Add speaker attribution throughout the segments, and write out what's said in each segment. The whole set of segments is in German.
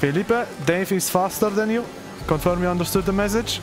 Speaker 1: Felipe, Dave is faster than you. Confirm you understood the message.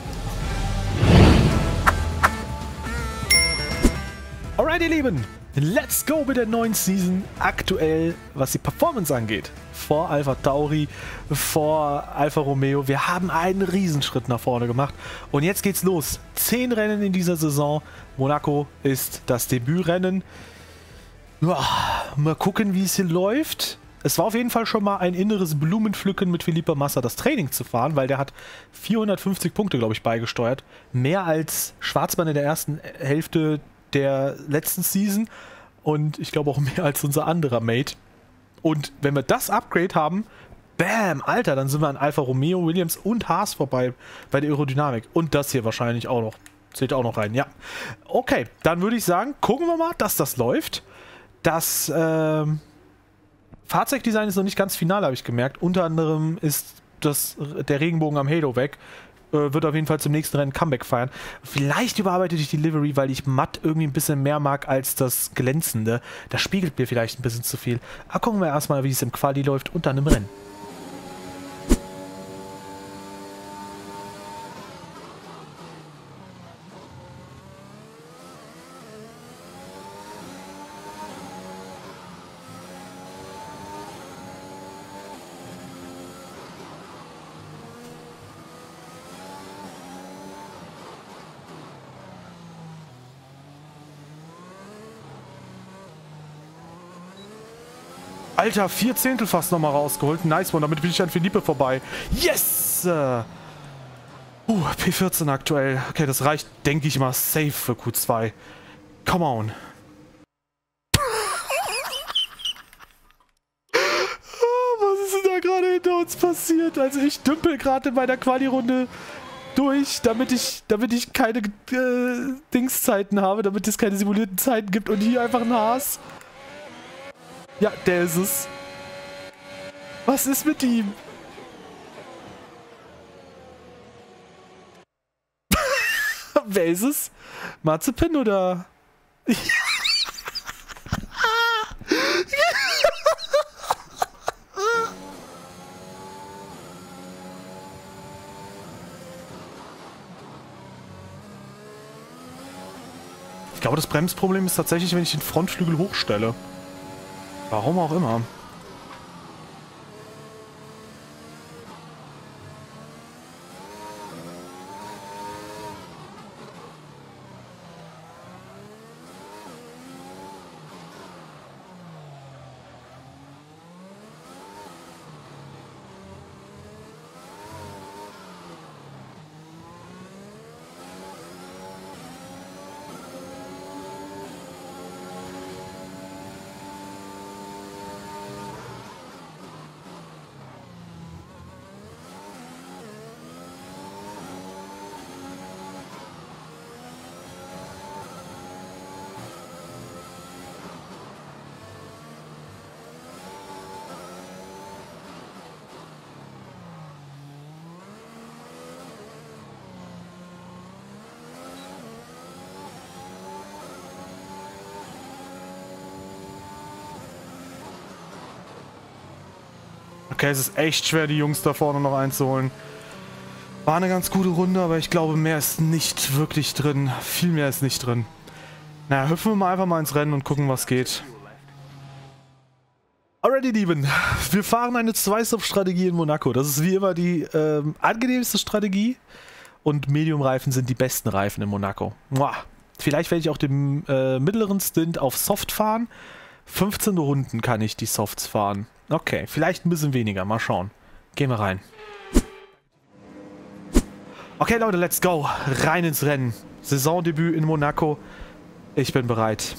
Speaker 1: Alright, ihr Lieben. Let's go mit der neuen Season. Aktuell, was die Performance angeht. Vor Alpha Tauri, vor Alfa Romeo. Wir haben einen Riesenschritt nach vorne gemacht. Und jetzt geht's los. 10 Rennen in dieser Saison. Monaco ist das Debütrennen. Ja, mal gucken, wie es hier läuft. Es war auf jeden Fall schon mal ein inneres Blumenpflücken mit Felipe Massa das Training zu fahren, weil der hat 450 Punkte, glaube ich, beigesteuert. Mehr als Schwarzmann in der ersten Hälfte der letzten Season und ich glaube auch mehr als unser anderer Mate. Und wenn wir das Upgrade haben, bam, Alter, dann sind wir an Alfa Romeo, Williams und Haas vorbei bei der Aerodynamik. Und das hier wahrscheinlich auch noch. Zählt auch noch rein, ja. Okay, dann würde ich sagen, gucken wir mal, dass das läuft. Das Fahrzeugdesign ist noch nicht ganz final, habe ich gemerkt. Unter anderem ist der Regenbogen am Halo weg. Wird auf jeden Fall zum nächsten Rennen Comeback feiern. Vielleicht überarbeite ich die Livery, weil ich matt irgendwie ein bisschen mehr mag als das Glänzende. Das spiegelt mir vielleicht ein bisschen zu viel. Aber gucken wir erstmal, wie es im Quali läuft und dann im Rennen. Alter, 4 Zehntel fast nochmal rausgeholt. Nice one, damit bin ich an Felipe vorbei. Yes! P14 aktuell. Okay, das reicht, denke ich mal, safe für Q2. Come on. Was ist denn da gerade hinter uns passiert? Also ich dümpel gerade bei der Quali-Runde durch, damit ich keine Dingszeiten habe, damit es keine simulierten Zeiten gibt und hier einfach ein Haas. Ja, der ist es. Was ist mit ihm? Wer ist es? Mazepin oder? Ich glaube, das Bremsproblem ist tatsächlich, wenn ich den Frontflügel hochstelle. Warum auch immer. Okay, es ist echt schwer, die Jungs da vorne noch einzuholen. War eine ganz gute Runde, aber ich glaube, mehr ist nicht wirklich drin. Viel mehr ist nicht drin. Naja, hüpfen wir mal einfach mal ins Rennen und gucken, was geht. Alrighty, Lieben. Wir fahren eine 2-Stop-Strategie in Monaco. Das ist wie immer die angenehmste Strategie. Und Medium-Reifen sind die besten Reifen in Monaco. Muah. Vielleicht werde ich auch den mittleren Stint auf Soft fahren. 15 Runden kann ich die Softs fahren. Okay, vielleicht ein bisschen weniger. Mal schauen. Gehen wir rein. Okay, Leute, let's go. Rein ins Rennen. Saisondebüt in Monaco. Ich bin bereit.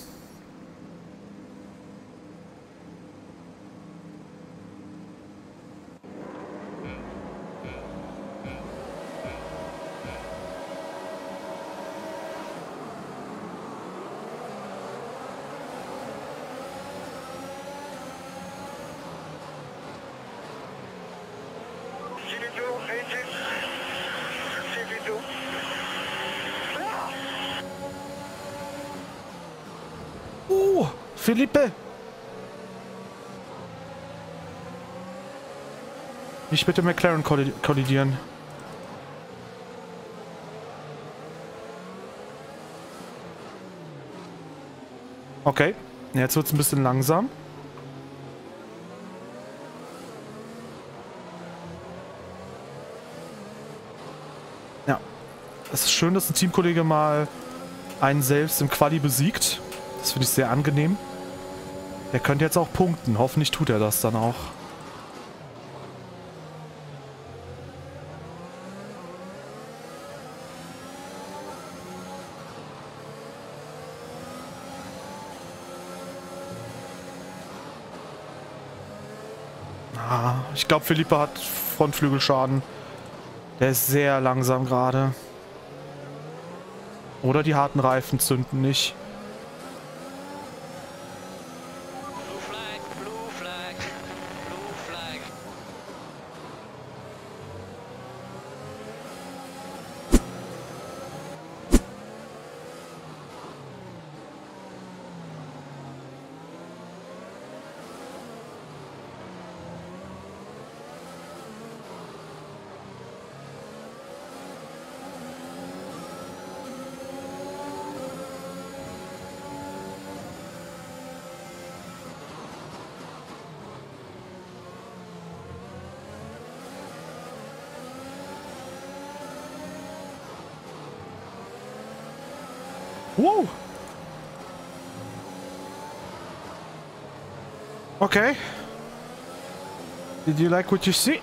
Speaker 1: Felipe! Nicht mit dem McLaren kollidieren. Okay, jetzt wird es ein bisschen langsam. Ja, es ist schön, dass ein Teamkollege mal einen selbst im Quali besiegt. Das finde ich sehr angenehm. Der könnte jetzt auch punkten. Hoffentlich tut er das dann auch. Ich glaube, Felipe hat Frontflügelschaden. Der ist sehr langsam gerade. Oder die harten Reifen zünden nicht.
Speaker 2: Blue flag, blue flag, blue flag.
Speaker 1: Wow. Okay. Did you like what you see?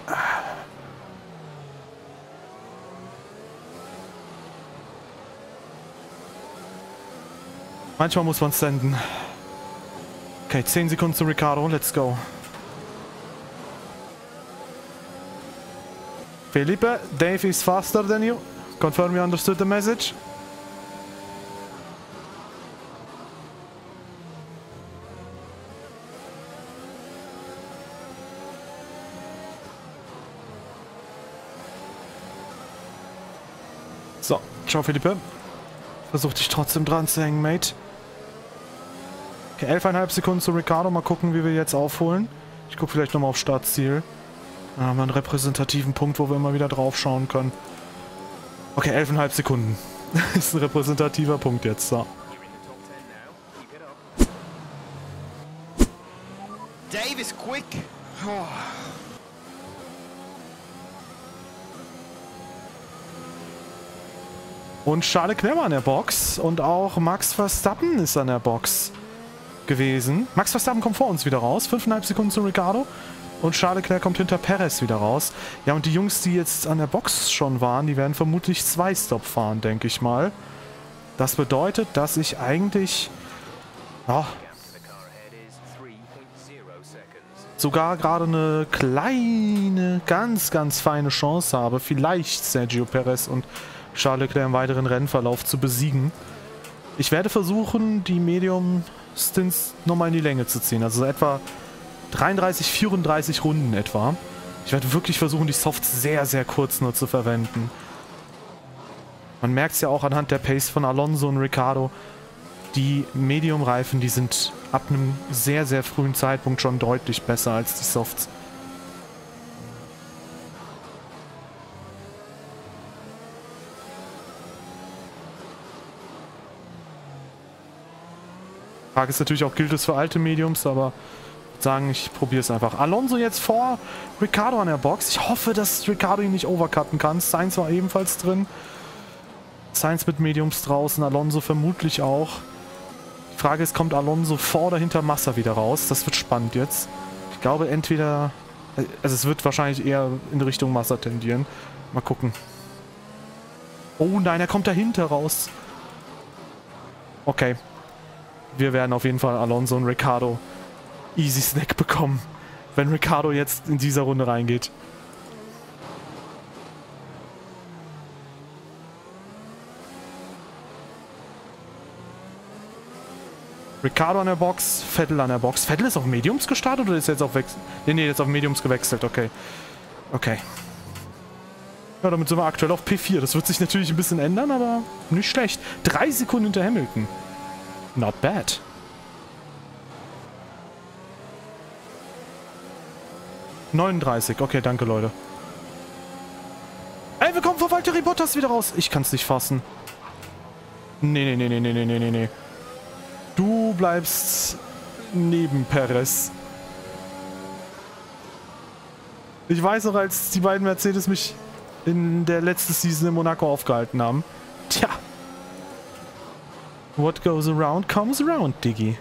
Speaker 1: Manchmal muss man senden. Okay, 10 Sekunden zu Ricciardo. Let's go. Felipe, Dave is faster than you. Confirm you understood the message. So, ciao Felipe. Versuch dich trotzdem dran zu hängen, Mate. Okay, 11,5 Sekunden zu Ricciardo. Mal gucken, wie wir jetzt aufholen. Ich gucke vielleicht nochmal auf Startziel. Dann haben wir einen repräsentativen Punkt, wo wir immer wieder drauf schauen können. Okay, 11,5 Sekunden. Ist ein repräsentativer Punkt jetzt. So.
Speaker 3: Dave is quick. Oh.
Speaker 1: Und Charles Leclerc war an der Box und auch Max Verstappen ist an der Box gewesen. Max Verstappen kommt vor uns wieder raus, 5,5 Sekunden zu Ricciardo und Charles Leclerc kommt hinter Perez wieder raus. Ja, und die Jungs, die jetzt an der Box schon waren, die werden vermutlich 2 Stop fahren, denke ich mal. Das bedeutet, dass ich eigentlich sogar gerade eine kleine, ganz feine Chance habe, vielleicht Sergio Perez und Charles Leclerc im weiteren Rennverlauf zu besiegen. Ich werde versuchen, die Medium-Stints nochmal in die Länge zu ziehen. Also etwa 33, 34 Runden etwa. Ich werde wirklich versuchen, die Softs sehr kurz nur zu verwenden. Man merkt es ja auch anhand der Pace von Alonso und Ricciardo. Die Medium-Reifen, die sind ab einem sehr frühen Zeitpunkt schon deutlich besser als die Softs. Frage ist natürlich auch, gilt es für alte Mediums, aber ich würde sagen, ich probiere es einfach. Alonso jetzt vor Ricciardo an der Box. Ich hoffe, dass Ricciardo ihn nicht overcutten kann. Sainz war ebenfalls drin. Sainz mit Mediums draußen, Alonso vermutlich auch. Die Frage ist, kommt Alonso vor oder hinter Massa wieder raus? Das wird spannend jetzt. Ich glaube entweder... Also es wird wahrscheinlich eher in Richtung Massa tendieren. Mal gucken. Oh nein, er kommt dahinter raus. Okay. Wir werden auf jeden Fall Alonso und Ricciardo easy Snack bekommen, wenn Ricciardo jetzt in dieser Runde reingeht. Ricciardo an der Box, Vettel an der Box. Vettel ist auf Mediums gestartet oder ist jetzt auf Nee, jetzt auf Mediums gewechselt, okay. Okay. Ja, damit sind wir aktuell auf P4. Das wird sich natürlich ein bisschen ändern, aber nicht schlecht. 3 Sekunden hinter Hamilton. Not bad. 39. Okay, danke, Leute. Ey, wir kommen vor Valtteri Bottas wieder raus. Ich kann's nicht fassen. Nee. Du bleibst neben Perez. Ich weiß noch, als die beiden Mercedes mich in der letzten Season in Monaco aufgehalten haben. Tja. What goes around comes around, Diggi.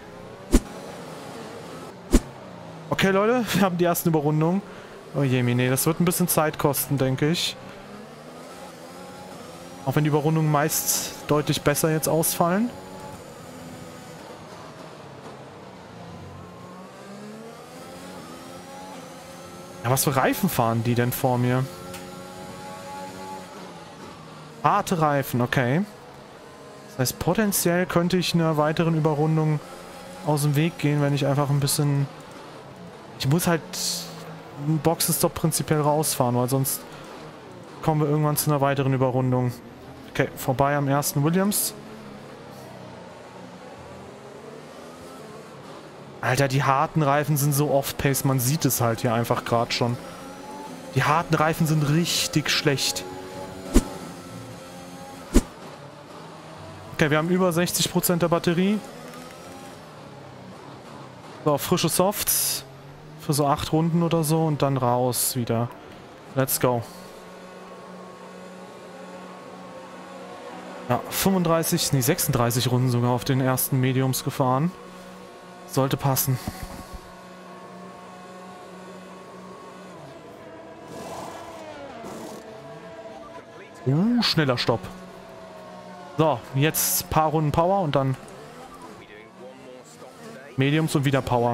Speaker 1: Okay, Leute, wir haben die ersten Überrundungen. Oh je, nee, das wird ein bisschen Zeit kosten, denke ich. Auch wenn die Überrundungen meist deutlich besser jetzt ausfallen. Ja, was für Reifen fahren die denn vor mir? Harte Reifen, okay. Das heißt, potenziell könnte ich einer weiteren Überrundung aus dem Weg gehen, wenn ich einfach ein bisschen... Ich muss halt einen Boxenstopp prinzipiell rausfahren, weil sonst kommen wir irgendwann zu einer weiteren Überrundung. Okay, vorbei am ersten Williams. Alter, die harten Reifen sind so off-pace, man sieht es halt hier einfach gerade schon. Die harten Reifen sind richtig schlecht. Okay, wir haben über 60% der Batterie. So, frische Softs. Für so 8 Runden oder so und dann raus wieder. Let's go. Ja, 36 Runden sogar auf den ersten Mediums gefahren. Sollte passen. Schneller Stopp. So, jetzt ein paar Runden Power und dann Mediums und wieder Power.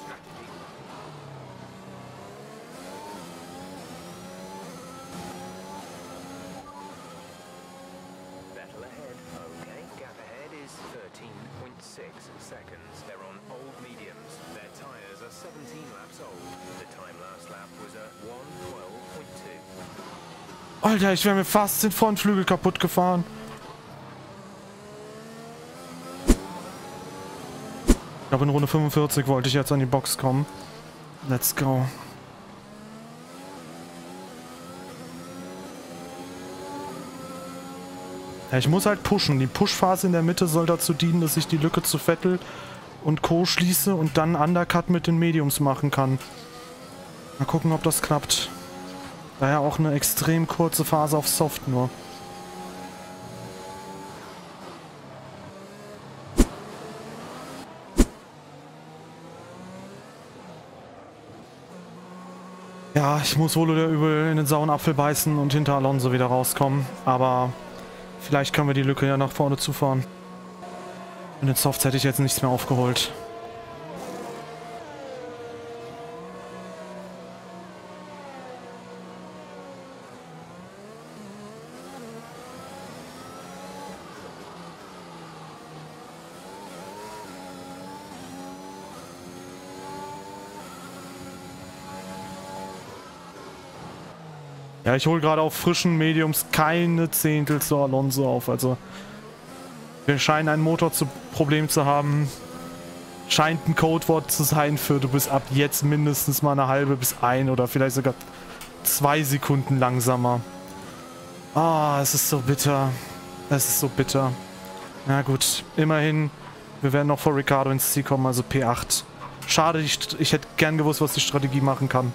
Speaker 1: Alter, ich wäre mir fast den Frontflügel kaputt gefahren. Ich glaube, in Runde 45 wollte ich jetzt an die Box kommen. Let's go. Ja, ich muss halt pushen. Die Pushphase in der Mitte soll dazu dienen, dass ich die Lücke zu Vettel und Co. schließe und dann Undercut mit den Mediums machen kann. Mal gucken, ob das klappt. Daher auch eine extrem kurze Phase auf Soft nur. Ja, ich muss wohl oder übel in den sauren Apfel beißen und hinter Alonso wieder rauskommen. Aber vielleicht können wir die Lücke ja nach vorne zufahren. In den Softs hätte ich jetzt nichts mehr aufgeholt. Ja, ich hole gerade auf frischen Mediums keine Zehntel zu Alonso auf. Also, wir scheinen ein Motorproblem zu haben. Scheint ein Codewort zu sein für du bist ab jetzt mindestens mal eine halbe bis 1 oder vielleicht sogar 2 Sekunden langsamer. Ah, es ist so bitter. Es ist so bitter. Na gut, immerhin. Wir werden noch vor Ricciardo ins Ziel kommen, also P8. Schade, ich hätte gern gewusst, was die Strategie machen kann.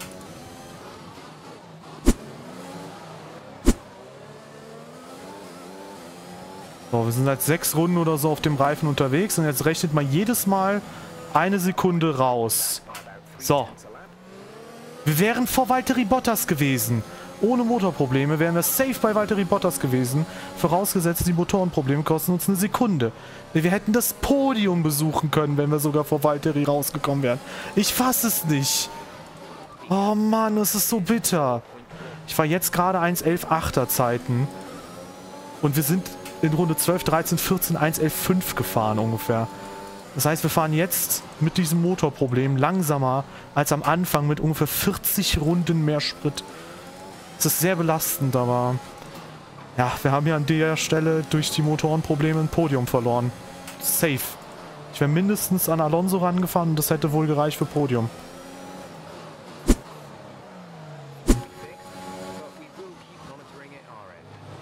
Speaker 1: So, wir sind seit 6 Runden oder so auf dem Reifen unterwegs und jetzt rechnet man jedes Mal 1 Sekunde raus. So. Wir wären vor Valtteri Bottas gewesen. Ohne Motorprobleme wären wir safe bei Valtteri Bottas gewesen. Vorausgesetzt, die Motorenprobleme kosten uns 1 Sekunde. Wir hätten das Podium besuchen können, wenn wir sogar vor Valtteri rausgekommen wären. Ich fasse es nicht. Oh Mann, es ist so bitter. Ich war jetzt gerade 1.11.8er Zeiten. Und wir sind in Runde 12, 13, 14, 1.11.5 gefahren ungefähr. Das heißt, wir fahren jetzt mit diesem Motorproblem langsamer als am Anfang mit ungefähr 40 Runden mehr Sprit. Das ist sehr belastend, aber ja, wir haben ja an der Stelle durch die Motorenprobleme ein Podium verloren. Safe. Ich wäre mindestens an Alonso rangefahren und das hätte wohl gereicht für Podium.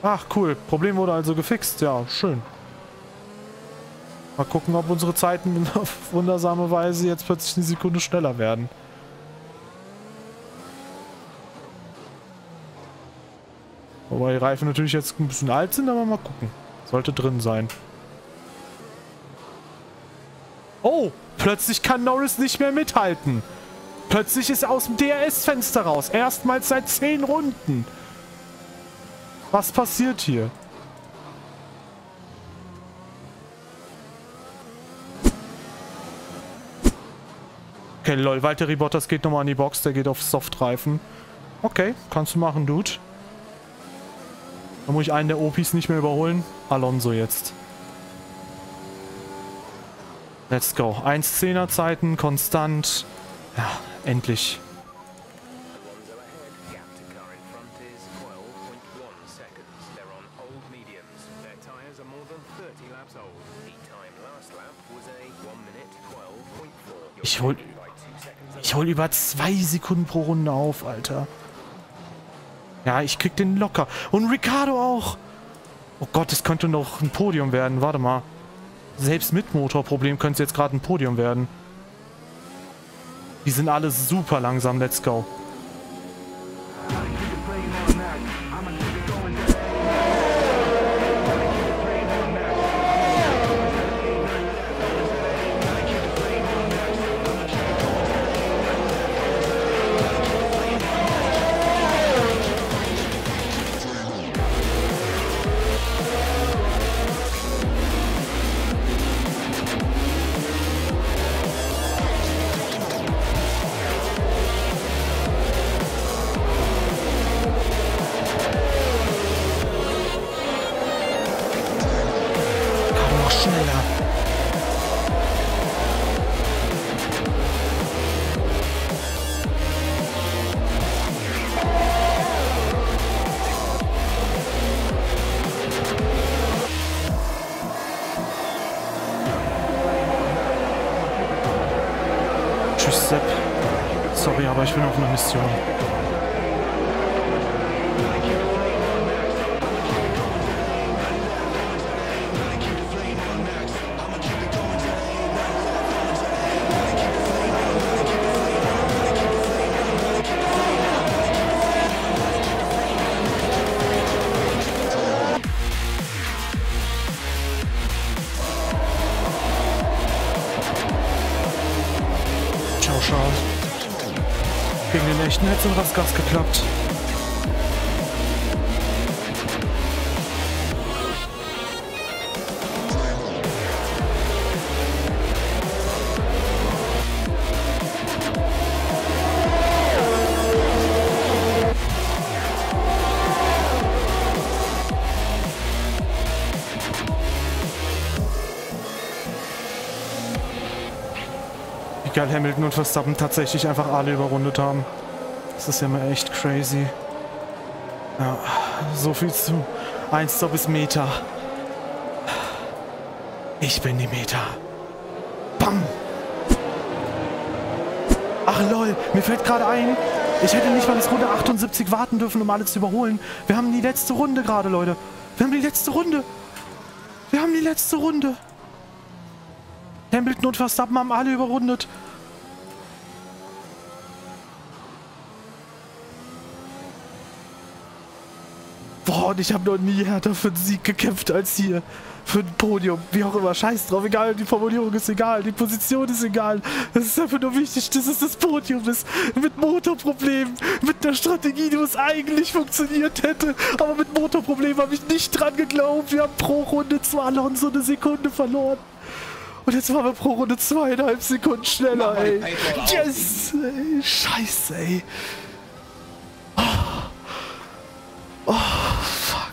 Speaker 1: Ach, cool. Problem wurde also gefixt. Ja, schön. Mal gucken, ob unsere Zeiten auf wundersame Weise jetzt plötzlich eine Sekunde schneller werden. Wobei die Reifen natürlich jetzt ein bisschen alt sind, aber mal gucken. Sollte drin sein. Oh, plötzlich kann Norris nicht mehr mithalten. Plötzlich ist er aus dem DRS-Fenster raus. Erstmals seit 10 Runden. Was passiert hier? Okay, lol, Valtteri Bottas geht nochmal an die Box. Der geht auf Softreifen. Okay, kannst du machen, Dude. Dann muss ich einen der Opis nicht mehr überholen. Alonso jetzt. Let's go. 1,10er Zeiten, konstant. Ja, endlich. Ich hol über 2 Sekunden pro Runde auf, Alter. Ja, ich krieg den locker. Und Ricciardo auch. Oh Gott, es könnte noch ein Podium werden. Warte mal. Selbst mit Motorproblem könnte es jetzt gerade ein Podium werden. Die sind alle super langsam. Let's go. Tschüss, Sepp. Sorry, aber ich bin auf einer Mission. Gegen den echten hätte es was geklappt. Wie geil Hamilton und Verstappen tatsächlich einfach alle überrundet haben. Das ist ja mal echt crazy. Ja, so viel zu 1 Stop ist Meta. Ich bin die Meta. Bam! Ach lol, mir fällt gerade ein, ich hätte nicht mal bis Runde 78 warten dürfen, um alle zu überholen. Wir haben die letzte Runde gerade, Leute. Wir haben die letzte Runde. Wir haben die letzte Runde. Hamilton und Verstappen haben alle überrundet. Boah, und ich habe noch nie härter für den Sieg gekämpft als hier. Für ein Podium. Wie auch immer. Scheiß drauf. Egal, die Formulierung ist egal. Die Position ist egal. Es ist einfach nur wichtig, dass es das Podium ist. Mit Motorproblemen. Mit einer Strategie, die uns eigentlich funktioniert hätte. Aber mit Motorproblemen habe ich nicht dran geglaubt. Wir haben pro Runde zwar Alonso eine Sekunde verloren. Und jetzt waren wir pro Runde 2,5 Sekunden schneller, ey. Yes! Ey. Scheiße, ey. Oh, fuck.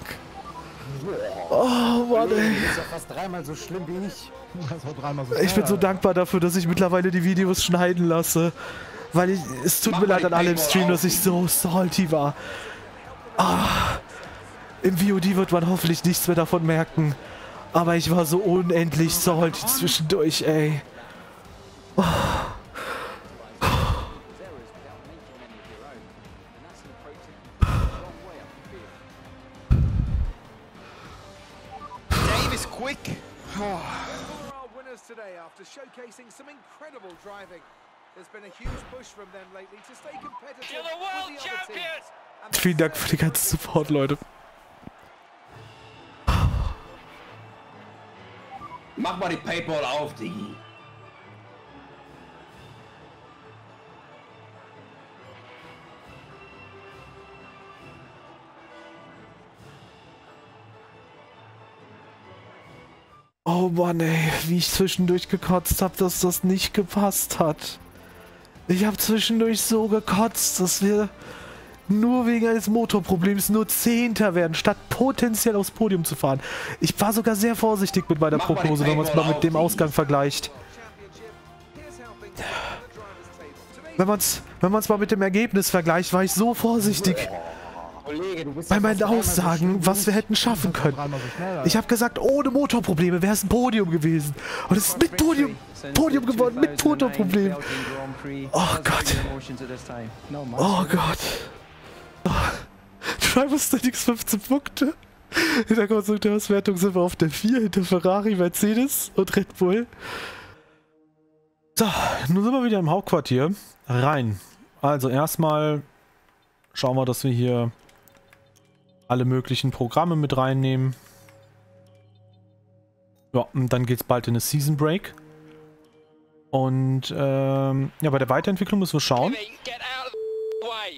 Speaker 1: Oh, Mann, ey.
Speaker 4: Das ist ja fast 3-mal so schlimm wie ich. Das war 3-mal so
Speaker 1: Ich bin so dankbar dafür, dass ich mittlerweile die Videos schneiden lasse. Weil es tut mir leid an alle im Stream, dass ich so salty war. Ah, im VOD wird man hoffentlich nichts mehr davon merken. Aber ich war so unendlich salty zwischendurch, ey. Oh.
Speaker 3: quick. Oh.
Speaker 5: Winners today after showcasing some incredible driving. There's been a huge push from them lately to stay competitive.
Speaker 2: You're the world
Speaker 5: with the other
Speaker 2: champions!
Speaker 5: teams.
Speaker 1: Vielen Dank für den ganzen Support, Leute.
Speaker 6: Mach mal die Paypal auf, Digi.
Speaker 1: Oh Mann, ey, wie ich zwischendurch gekotzt habe, dass das nicht gepasst hat. Ich habe zwischendurch so gekotzt, dass wir nur wegen eines Motorproblems nur Zehnter werden, statt potenziell aufs Podium zu fahren. Ich war sogar sehr vorsichtig mit meiner Prognose, wenn man es mal mit dem Ausgang vergleicht. Wenn man es mal mit dem Ergebnis vergleicht, war ich so vorsichtig.
Speaker 4: Kollege, du bist
Speaker 1: Bei
Speaker 4: ja
Speaker 1: meinen
Speaker 4: fast dreimal so
Speaker 1: Aussagen,
Speaker 4: schnell
Speaker 1: was
Speaker 4: wie
Speaker 1: wir
Speaker 4: ich.
Speaker 1: hätten schaffen
Speaker 4: Du bist
Speaker 1: können.
Speaker 4: dreimal so schnell, Alter.
Speaker 1: Ich habe gesagt, ohne Motorprobleme wäre es ein Podium gewesen. Und es ist mit Podium geworden, mit Motorproblemen. Oh Gott. Oh Gott. Oh. Driver Statics 15 Punkte. In der Konstrukteurswertung sind wir auf der 4 hinter Ferrari, Mercedes und Red Bull. So, nun sind wir wieder im Hauptquartier. Rein. Also erstmal schauen wir, dass wir hier alle möglichen Programme mit reinnehmen. Ja, und dann geht es bald in eine Season Break. Und ja, bei der Weiterentwicklung müssen wir schauen.
Speaker 2: Get out of the way.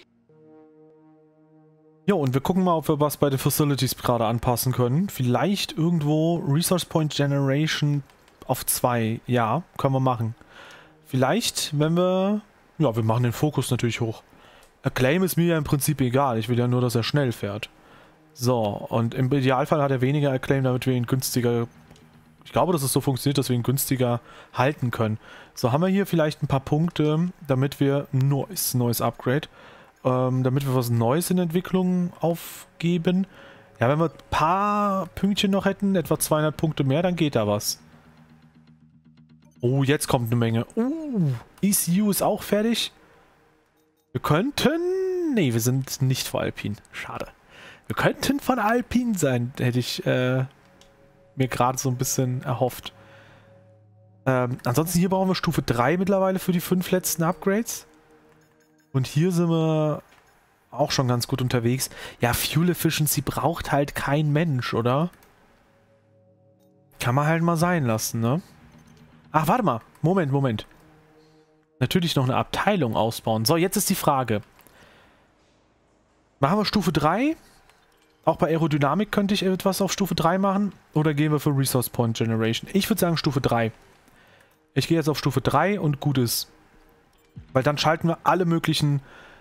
Speaker 1: Ja, und wir gucken mal, ob wir was bei den Facilities gerade anpassen können. Vielleicht irgendwo Resource Point Generation auf 2. Ja, können wir machen. Vielleicht, wenn wir... Ja, wir machen den Fokus natürlich hoch. Acclaim ist mir ja im Prinzip egal. Ich will ja nur, dass er schnell fährt. So, und im Idealfall hat er weniger Acclaim, damit wir ihn günstiger... Ich glaube, dass es so funktioniert, dass wir ihn günstiger halten können. So, haben wir hier vielleicht ein paar Punkte, damit wir... Neues Upgrade. Damit wir was Neues in Entwicklung aufgeben. Ja, wenn wir ein paar Pünktchen noch hätten, etwa 200 Punkte mehr, dann geht da was. Oh, jetzt kommt eine Menge. ECU ist auch fertig. Wir könnten... Nee, wir sind nicht vor Alpine. Schade. Wir könnten von Alpine sein, hätte ich mir gerade so ein bisschen erhofft. Ansonsten hier brauchen wir Stufe 3 mittlerweile für die 5 letzten Upgrades. Und hier sind wir auch schon ganz gut unterwegs. Ja, Fuel Efficiency braucht halt kein Mensch, oder? Kann man halt mal sein lassen, ne? Ach, warte mal. Moment. Natürlich noch eine Abteilung ausbauen. So, jetzt ist die Frage. Machen wir Stufe 3? Auch bei Aerodynamik könnte ich etwas auf Stufe 3 machen. Oder gehen wir für Resource Point Generation? Ich würde sagen Stufe 3. Ich gehe jetzt auf Stufe 3 und gut ist. Weil dann schalten wir alle möglichen...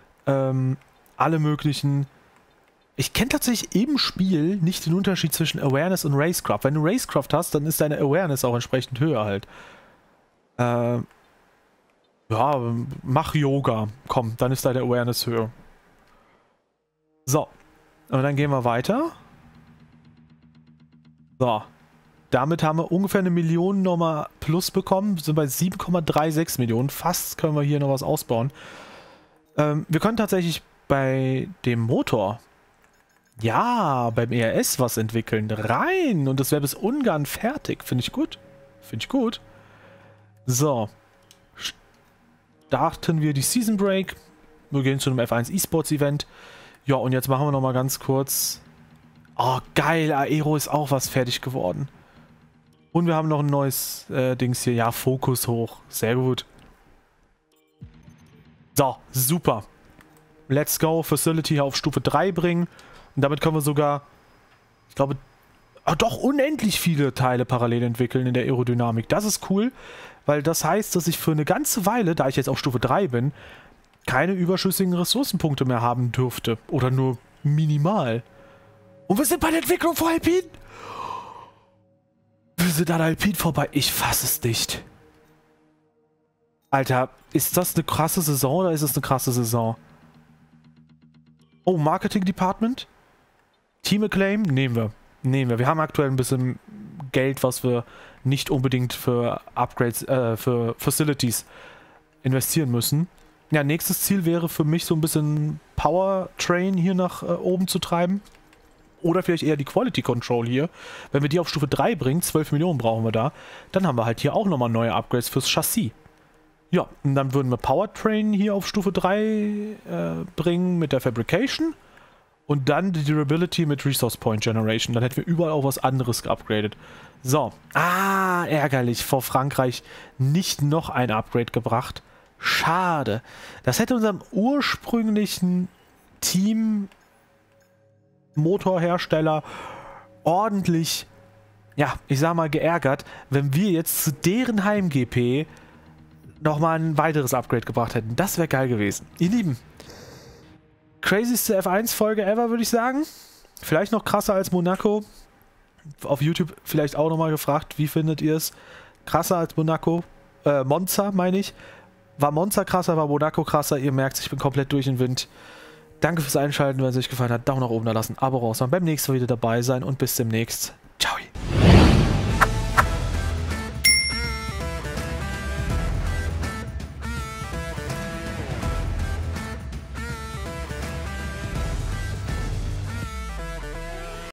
Speaker 1: Ich kenne tatsächlich im Spiel nicht den Unterschied zwischen Awareness und Racecraft. Wenn du Racecraft hast, dann ist deine Awareness auch entsprechend höher halt. Ja, mach Yoga. Komm, dann ist deine Awareness höher. So. Und dann gehen wir weiter. So. Damit haben wir ungefähr 1 Million nochmal plus bekommen. Wir sind bei 7,36 Millionen. Fast können wir hier noch was ausbauen. Wir können tatsächlich bei dem Motor, ja, beim ERS was entwickeln. Rein! Und das wäre bis Ungarn fertig. Finde ich gut. Finde ich gut. So. Starten wir die Season Break. Wir gehen zu einem F1 eSports Event. Ja, und jetzt machen wir nochmal ganz kurz... Oh, geil. Aero ist auch was fertig geworden. Und wir haben noch ein neues Dings hier. Ja, Fokus hoch. Sehr gut. So, super. Let's go. Facility auf Stufe 3 bringen. Und damit können wir sogar, ich glaube, doch unendlich viele Teile parallel entwickeln in der Aerodynamik. Das ist cool, weil das heißt, dass ich für eine ganze Weile, da ich jetzt auf Stufe 3 bin, keine überschüssigen Ressourcenpunkte mehr haben dürfte. Oder nur minimal. Und wir sind bei der Entwicklung vor Alpine. Wir sind an Alpine vorbei. Ich fasse es nicht. Alter, ist das eine krasse Saison oder ist es eine krasse Saison? Oh, Marketing Department? Team Acclaim? Nehmen wir. Nehmen wir. Wir haben aktuell ein bisschen Geld, was wir nicht unbedingt für Upgrades, für Facilities investieren müssen. Ja, nächstes Ziel wäre für mich so ein bisschen Powertrain hier nach oben zu treiben. Oder vielleicht eher die Quality Control hier. Wenn wir die auf Stufe 3 bringen, 12 Millionen brauchen wir da, dann haben wir halt hier auch nochmal neue Upgrades fürs Chassis. Ja, und dann würden wir Powertrain hier auf Stufe 3 bringen mit der Fabrication. Und dann die Durability mit Resource Point Generation. Dann hätten wir überall auch was anderes geupgradet. So. Ärgerlich. Vor Frankreich nicht noch ein Upgrade gebracht. Schade. Das hätte unserem ursprünglichen Team-Motorhersteller ordentlich, ja, ich sag mal, geärgert, wenn wir jetzt zu deren Heim-GP nochmal ein weiteres Upgrade gebracht hätten. Das wäre geil gewesen. Ihr Lieben. Crazyste F1-Folge ever, würde ich sagen. Vielleicht noch krasser als Monaco. Auf YouTube vielleicht auch nochmal gefragt, wie findet ihr es? Krasser als Monaco? Monza, meine ich. War Monza krasser, war Monaco krasser? Ihr merkt, ich bin komplett durch den Wind. Danke fürs Einschalten, wenn es euch gefallen hat. Daumen nach oben da lassen, Abo raus. Und beim nächsten Mal wieder dabei sein und bis demnächst.